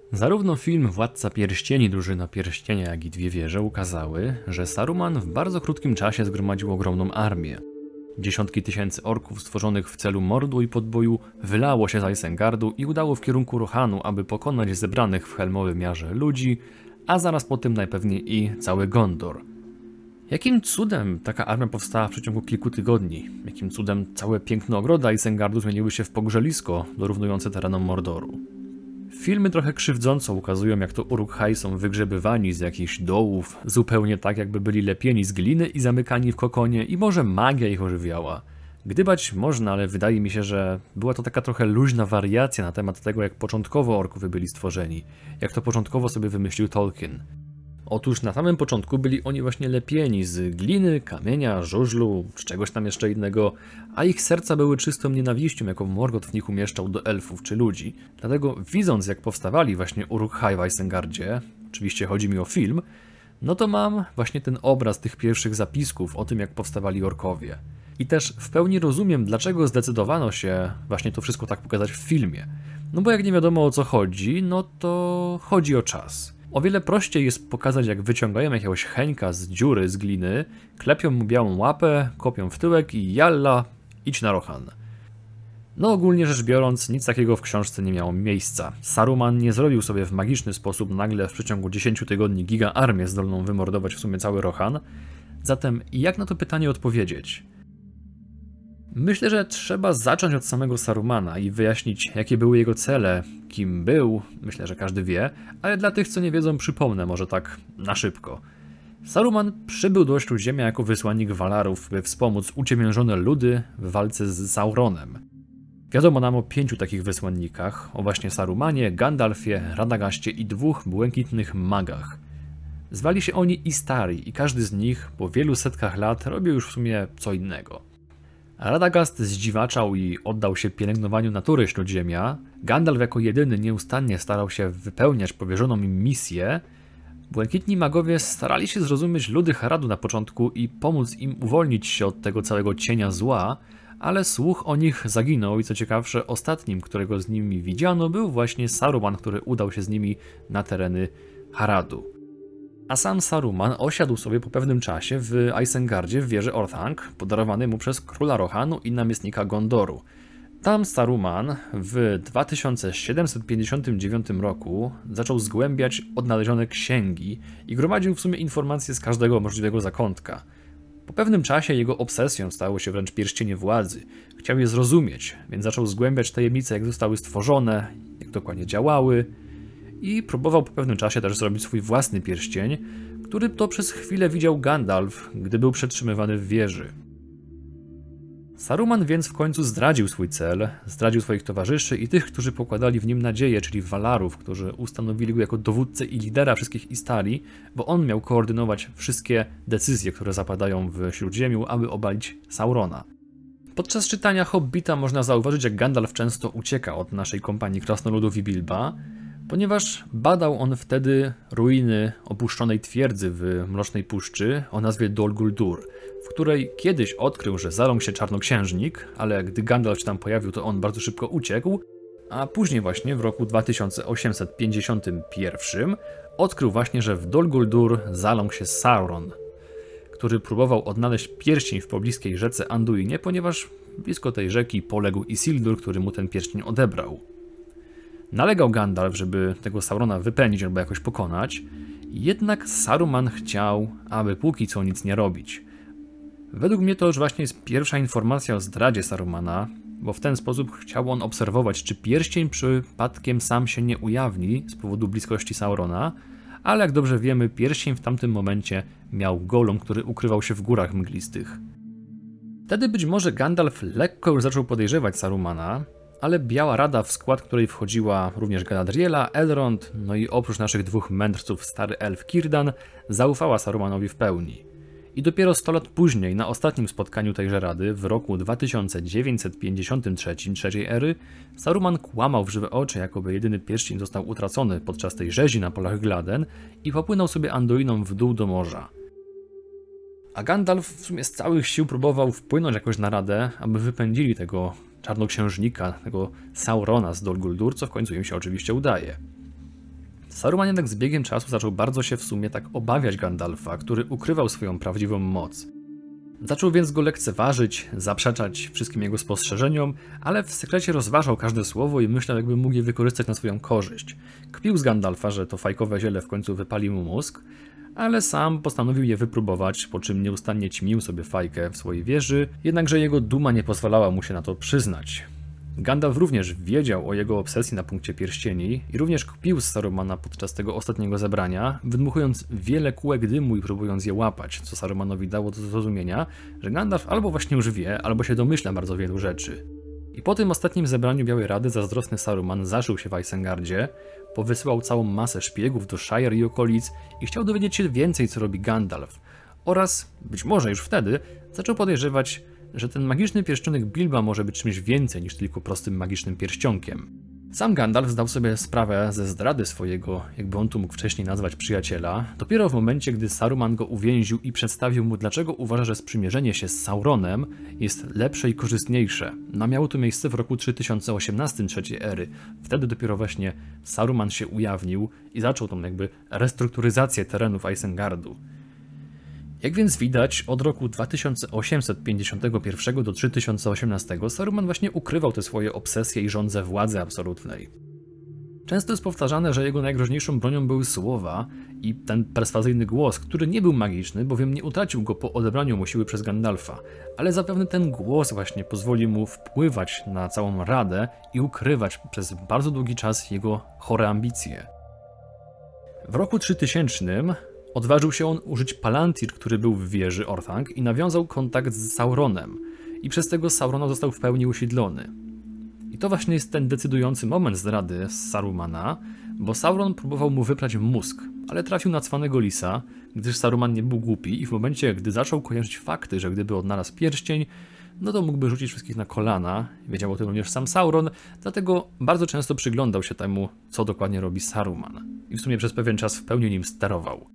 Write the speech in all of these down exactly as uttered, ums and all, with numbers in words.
Zarówno film Władca Pierścieni, Drużyna Pierścienia, jak i Dwie Wieże ukazały, że Saruman w bardzo krótkim czasie zgromadził ogromną armię. Dziesiątki tysięcy orków stworzonych w celu mordu i podboju wylało się z Isengardu i udało w kierunku Rohanu, aby pokonać zebranych w Helmowym Jarze ludzi, a zaraz po tym najpewniej i cały Gondor. Jakim cudem taka armia powstała w przeciągu kilku tygodni? Jakim cudem całe piękne ogrody Isengardu zmieniły się w pogrzelisko dorównujące terenom Mordoru? Filmy trochę krzywdząco ukazują, jak to Uruk-hai są wygrzebywani z jakichś dołów, zupełnie tak jakby byli lepieni z gliny i zamykani w kokonie i może magia ich ożywiała. Gdybać można, ale wydaje mi się, że była to taka trochę luźna wariacja na temat tego, jak początkowo orkowie byli stworzeni, jak to początkowo sobie wymyślił Tolkien. Otóż na samym początku byli oni właśnie lepieni z gliny, kamienia, żużlu, czy czegoś tam jeszcze innego, a ich serca były czystą nienawiścią, jaką Morgoth w nich umieszczał do elfów czy ludzi. Dlatego widząc, jak powstawali właśnie Uruk-hai w Isengardzie, oczywiście chodzi mi o film, no to mam właśnie ten obraz tych pierwszych zapisków o tym, jak powstawali orkowie. I też w pełni rozumiem, dlaczego zdecydowano się właśnie to wszystko tak pokazać w filmie. No bo jak nie wiadomo o co chodzi, no to chodzi o czas. O wiele prościej jest pokazać, jak wyciągają jakiegoś Heńka z dziury z gliny, klepią mu białą łapę, kopią w tyłek i jalla, idź na Rohan. No ogólnie rzecz biorąc, nic takiego w książce nie miało miejsca. Saruman nie zrobił sobie w magiczny sposób nagle w przeciągu dziesięciu tygodni giga armię zdolną wymordować w sumie cały Rohan. Zatem jak na to pytanie odpowiedzieć? Myślę, że trzeba zacząć od samego Sarumana i wyjaśnić, jakie były jego cele, kim był, myślę, że każdy wie, ale dla tych, co nie wiedzą, przypomnę może tak na szybko. Saruman przybył do Śródziemia jako wysłannik Valarów, by wspomóc uciemiężone ludy w walce z Sauronem. Wiadomo nam o pięciu takich wysłannikach, o właśnie Sarumanie, Gandalfie, Radagaście i dwóch błękitnych magach. Zwali się oni Istari i każdy z nich po wielu setkach lat robił już w sumie co innego. Radagast zdziwaczał i oddał się pielęgnowaniu natury Śródziemia, Gandalf jako jedyny nieustannie starał się wypełniać powierzoną im misję. Błękitni magowie starali się zrozumieć ludy Haradu na początku i pomóc im uwolnić się od tego całego cienia zła, ale słuch o nich zaginął i co ciekawsze, ostatnim, którego z nimi widziano, był właśnie Saruman, który udał się z nimi na tereny Haradu. A sam Saruman osiadł sobie po pewnym czasie w Isengardzie w wieży Orthanc, podarowanej mu przez króla Rohanu i namiestnika Gondoru. Tam Saruman w dwa tysiące siedemset pięćdziesiątym dziewiątym roku zaczął zgłębiać odnalezione księgi i gromadził w sumie informacje z każdego możliwego zakątka. Po pewnym czasie jego obsesją stało się wręcz pierścienie władzy. Chciał je zrozumieć, więc zaczął zgłębiać tajemnice, jak zostały stworzone, jak dokładnie działały, i próbował po pewnym czasie też zrobić swój własny pierścień, który to przez chwilę widział Gandalf, gdy był przetrzymywany w wieży. Saruman więc w końcu zdradził swój cel, zdradził swoich towarzyszy i tych, którzy pokładali w nim nadzieję, czyli Valarów, którzy ustanowili go jako dowódcę i lidera wszystkich Istari, bo on miał koordynować wszystkie decyzje, które zapadają w Śródziemiu, aby obalić Saurona. Podczas czytania Hobbita można zauważyć, jak Gandalf często ucieka od naszej kompanii krasnoludów i Bilba, ponieważ badał on wtedy ruiny opuszczonej twierdzy w Mrocznej Puszczy o nazwie Dol Guldur, w której kiedyś odkrył, że zaląkł się czarnoksiężnik, ale gdy Gandalf się tam pojawił, to on bardzo szybko uciekł, a później właśnie w roku dwa tysiące osiemset pięćdziesiątym pierwszym odkrył właśnie, że w Dol Guldur zaląkł się Sauron, który próbował odnaleźć pierścień w pobliskiej rzece Anduinie, ponieważ blisko tej rzeki poległ Isildur, który mu ten pierścień odebrał. Nalegał Gandalf, żeby tego Saurona wypędzić albo jakoś pokonać, jednak Saruman chciał, aby póki co nic nie robić. Według mnie to już właśnie jest pierwsza informacja o zdradzie Sarumana, bo w ten sposób chciał on obserwować, czy pierścień przypadkiem sam się nie ujawni z powodu bliskości Saurona, ale jak dobrze wiemy, pierścień w tamtym momencie miał Golum, który ukrywał się w górach mglistych. Wtedy być może Gandalf lekko już zaczął podejrzewać Sarumana, ale Biała Rada, w skład której wchodziła również Galadriela, Elrond, no i oprócz naszych dwóch mędrców stary elf Círdan, zaufała Sarumanowi w pełni. I dopiero sto lat później, na ostatnim spotkaniu tejże rady, w roku dwa tysiące dziewięćset pięćdziesiątym trzecim trzeciej ery, Saruman kłamał w żywe oczy, jakoby jedyny pierścień został utracony podczas tej rzezi na polach Gladen i popłynął sobie Anduiną w dół do morza. A Gandalf w sumie z całych sił próbował wpłynąć jakoś na radę, aby wypędzili tego czarnoksiężnika, tego Saurona z Dol Guldur, co w końcu im się oczywiście udaje. Saruman jednak z biegiem czasu zaczął bardzo się w sumie tak obawiać Gandalfa, który ukrywał swoją prawdziwą moc. Zaczął więc go lekceważyć, zaprzeczać wszystkim jego spostrzeżeniom, ale w sekrecie rozważał każde słowo i myślał, jakby mógł je wykorzystać na swoją korzyść. Kpił z Gandalfa, że to fajkowe ziele w końcu wypali mu mózg, ale sam postanowił je wypróbować, po czym nieustannie ćmił sobie fajkę w swojej wieży, jednakże jego duma nie pozwalała mu się na to przyznać. Gandalf również wiedział o jego obsesji na punkcie pierścieni i również kpił z Sarumana podczas tego ostatniego zebrania, wydmuchując wiele kółek dymu i próbując je łapać, co Sarumanowi dało do zrozumienia, że Gandalf albo właśnie już wie, albo się domyśla bardzo wielu rzeczy. I po tym ostatnim zebraniu Białej Rady zazdrosny Saruman zaszył się w Isengardzie, powysyłał całą masę szpiegów do Shire i okolic i chciał dowiedzieć się więcej, co robi Gandalf, oraz, być może już wtedy, zaczął podejrzewać, że ten magiczny pierścionek Bilba może być czymś więcej niż tylko prostym magicznym pierścionkiem. Sam Gandalf zdał sobie sprawę ze zdrady swojego, jakby on tu mógł wcześniej nazwać, przyjaciela, dopiero w momencie, gdy Saruman go uwięził i przedstawił mu, dlaczego uważa, że sprzymierzenie się z Sauronem jest lepsze i korzystniejsze. No miało to miejsce w roku trzy tysiące osiemnastym trzeciej ery. Wtedy dopiero właśnie Saruman się ujawnił i zaczął tą jakby restrukturyzację terenów Isengardu. Jak więc widać, od roku dwa tysiące osiemset pięćdziesiątego pierwszego do trzy tysiące osiemnastego Saruman właśnie ukrywał te swoje obsesje i żądze władzy absolutnej. Często jest powtarzane, że jego najgroźniejszą bronią były słowa i ten perswazyjny głos, który nie był magiczny, bowiem nie utracił go po odebraniu mu siły przez Gandalfa, ale zapewne ten głos właśnie pozwoli mu wpływać na całą Radę i ukrywać przez bardzo długi czas jego chore ambicje. W roku trzytysięcznym odważył się on użyć Palantir, który był w wieży Orthanc i nawiązał kontakt z Sauronem. I przez tego Saurona został w pełni usiedlony. I to właśnie jest ten decydujący moment zdrady z Sarumana, bo Sauron próbował mu wyprać mózg, ale trafił na cwanego lisa, gdyż Saruman nie był głupi i w momencie, gdy zaczął kojarzyć fakty, że gdyby odnalazł pierścień, no to mógłby rzucić wszystkich na kolana. Wiedział o tym również sam Sauron, dlatego bardzo często przyglądał się temu, co dokładnie robi Saruman. I w sumie przez pewien czas w pełni nim sterował.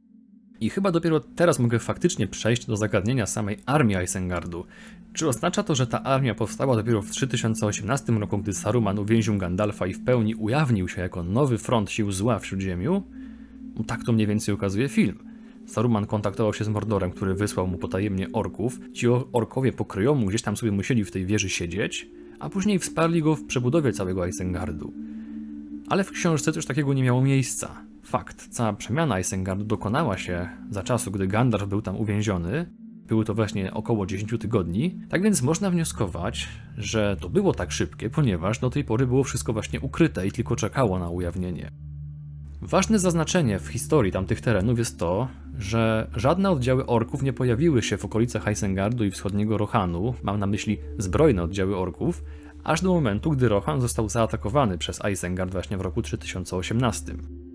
I chyba dopiero teraz mogę faktycznie przejść do zagadnienia samej armii Isengardu. Czy oznacza to, że ta armia powstała dopiero w trzy tysiące osiemnastym roku, gdy Saruman uwięził Gandalfa i w pełni ujawnił się jako nowy front sił zła w Śródziemiu? Tak to mniej więcej ukazuje film. Saruman kontaktował się z Mordorem, który wysłał mu potajemnie orków. Ci orkowie pokryjomu gdzieś tam sobie musieli w tej wieży siedzieć, a później wsparli go w przebudowie całego Isengardu. Ale w książce coś takiego nie miało miejsca. Fakt, cała przemiana Isengardu dokonała się za czasu, gdy Gandalf był tam uwięziony. Było to właśnie około dziesięć tygodni, tak więc można wnioskować, że to było tak szybkie, ponieważ do tej pory było wszystko właśnie ukryte i tylko czekało na ujawnienie. Ważne zaznaczenie w historii tamtych terenów jest to, że żadne oddziały orków nie pojawiły się w okolicach Isengardu i wschodniego Rohanu, mam na myśli zbrojne oddziały orków, aż do momentu, gdy Rohan został zaatakowany przez Isengard właśnie w roku trzy tysiące osiemnastym.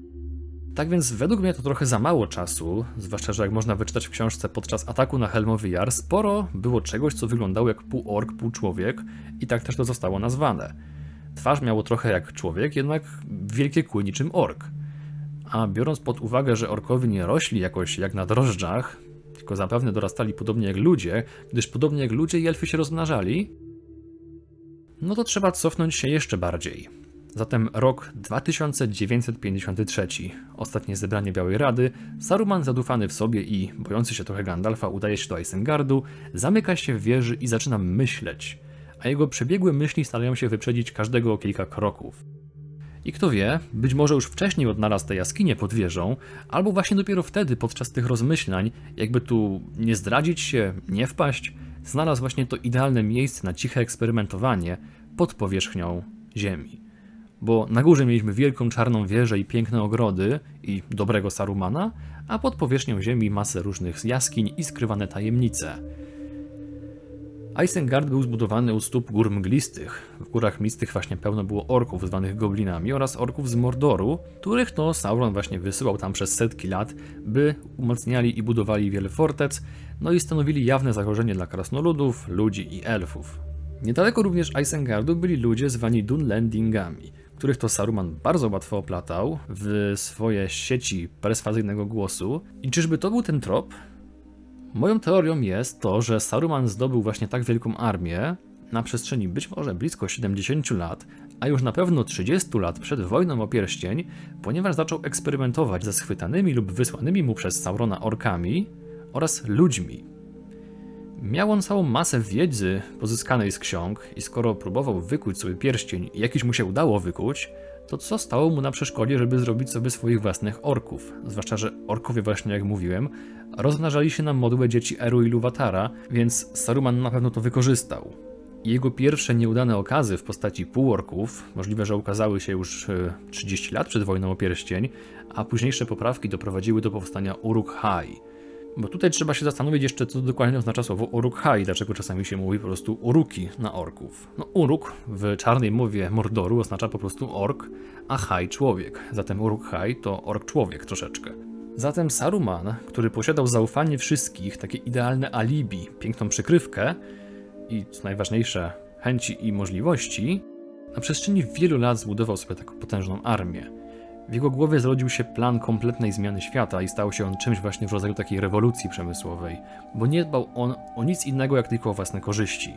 Tak więc według mnie to trochę za mało czasu, zwłaszcza, że jak można wyczytać w książce, podczas ataku na Helmowy Jar sporo było czegoś, co wyglądało jak pół ork, pół człowiek i tak też to zostało nazwane. Twarz miało trochę jak człowiek, jednak wielkie kły niczym ork. A biorąc pod uwagę, że orkowie nie rośli jakoś jak na drożdżach, tylko zapewne dorastali podobnie jak ludzie, gdyż podobnie jak ludzie i elfy się rozmnażali, no to trzeba cofnąć się jeszcze bardziej. Zatem rok dwa tysiące dziewięćset pięćdziesiąty trzeci, ostatnie zebranie Białej Rady, Saruman zadufany w sobie i bojący się trochę Gandalfa udaje się do Isengardu, zamyka się w wieży i zaczyna myśleć, a jego przebiegłe myśli starają się wyprzedzić każdego o kilka kroków. I kto wie, być może już wcześniej odnalazł tę jaskinię pod wieżą, albo właśnie dopiero wtedy podczas tych rozmyślań, jakby tu nie zdradzić się, nie wpaść, znalazł właśnie to idealne miejsce na ciche eksperymentowanie pod powierzchnią ziemi. Bo na górze mieliśmy wielką czarną wieżę i piękne ogrody i dobrego Sarumana, a pod powierzchnią ziemi masę różnych jaskiń i skrywane tajemnice. Isengard był zbudowany u stóp gór mglistych. W górach mistych właśnie pełno było orków zwanych goblinami oraz orków z Mordoru, których to Sauron właśnie wysyłał tam przez setki lat, by umacniali i budowali wiele fortec, no i stanowili jawne zagrożenie dla krasnoludów, ludzi i elfów. Niedaleko również Isengardu byli ludzie zwani Dunlendingami, których to Saruman bardzo łatwo oplatał w swoje sieci perswazyjnego głosu. I czyżby to był ten trop? Moją teorią jest to, że Saruman zdobył właśnie tak wielką armię, na przestrzeni być może blisko siedemdziesięciu lat, a już na pewno trzydziestu lat przed wojną o pierścień, ponieważ zaczął eksperymentować ze schwytanymi lub wysłanymi mu przez Saurona orkami oraz ludźmi. Miał on całą masę wiedzy pozyskanej z ksiąg i skoro próbował wykuć sobie pierścień i jakiś mu się udało wykuć, to co stało mu na przeszkodzie, żeby zrobić sobie swoich własnych orków? Zwłaszcza, że orkowie, właśnie jak mówiłem, rozmnażali się na modłę dzieci Eru i Ilúvatara, więc Saruman na pewno to wykorzystał. Jego pierwsze nieudane okazy w postaci półorków, możliwe, że ukazały się już trzydzieści lat przed wojną o pierścień, a późniejsze poprawki doprowadziły do powstania Uruk-hai. Bo tutaj trzeba się zastanowić jeszcze, co dokładnie oznacza słowo Uruk-hai, dlaczego czasami się mówi po prostu Uruki na orków. No Uruk w czarnej mowie Mordoru oznacza po prostu ork, a hai człowiek, zatem Uruk-hai to ork-człowiek troszeczkę. Zatem Saruman, który posiadał zaufanie wszystkich, takie idealne alibi, piękną przykrywkę i co najważniejsze chęci i możliwości, na przestrzeni wielu lat zbudował sobie taką potężną armię. W jego głowie zrodził się plan kompletnej zmiany świata i stał się on czymś właśnie w rodzaju takiej rewolucji przemysłowej, bo nie dbał on o nic innego jak tylko o własne korzyści.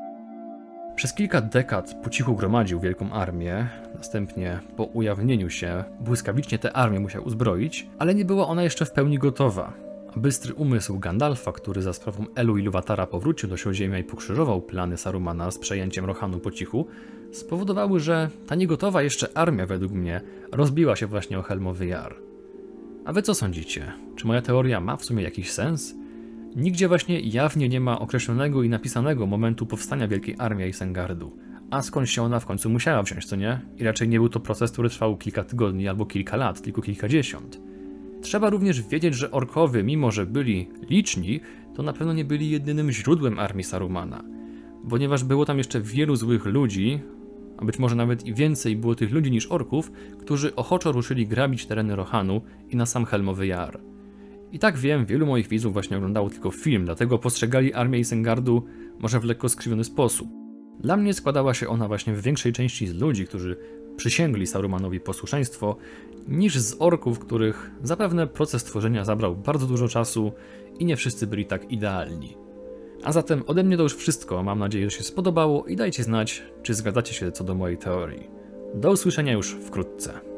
Przez kilka dekad po cichu gromadził wielką armię, następnie po ujawnieniu się błyskawicznie tę armię musiał uzbroić, ale nie była ona jeszcze w pełni gotowa. Bystry umysł Gandalfa, który za sprawą Elu i Ilúvatara powrócił do Śródziemia i pokrzyżował plany Sarumana z przejęciem Rohanu po cichu, spowodowały, że ta niegotowa jeszcze armia, według mnie, rozbiła się właśnie o Helmowy Jar. A wy co sądzicie? Czy moja teoria ma w sumie jakiś sens? Nigdzie właśnie jawnie nie ma określonego i napisanego momentu powstania Wielkiej Armii Isengardu. A skąd się ona w końcu musiała wziąć, to nie? I raczej nie był to proces, który trwał kilka tygodni albo kilka lat, tylko kilkadziesiąt. Trzeba również wiedzieć, że orkowie, mimo że byli liczni, to na pewno nie byli jedynym źródłem armii Sarumana. Ponieważ było tam jeszcze wielu złych ludzi, a być może nawet i więcej było tych ludzi niż orków, którzy ochoczo ruszyli grabić tereny Rohanu i na sam Helmowy Jar. I tak wiem, wielu moich widzów właśnie oglądało tylko film, dlatego postrzegali armię Isengardu może w lekko skrzywiony sposób. Dla mnie składała się ona właśnie w większej części z ludzi, którzy przysięgli Sarumanowi posłuszeństwo, niż z orków, których zapewne proces tworzenia zabrał bardzo dużo czasu i nie wszyscy byli tak idealni. A zatem ode mnie to już wszystko, mam nadzieję, że się spodobało i dajcie znać, czy zgadzacie się co do mojej teorii. Do usłyszenia już wkrótce.